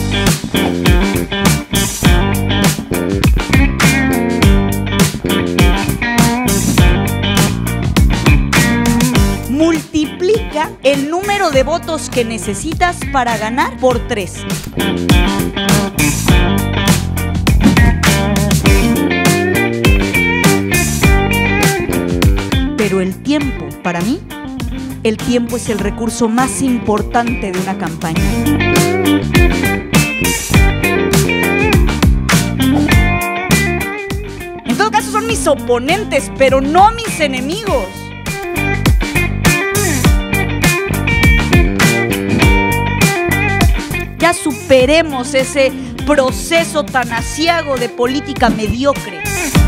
Multiplica el número de votos que necesitas para ganar por 3. Pero el tiempo, para mí, el tiempo es el recurso más importante de una campaña. En todo caso son mis oponentes, pero no mis enemigos. Ya superemos ese proceso tan aciago de política mediocre.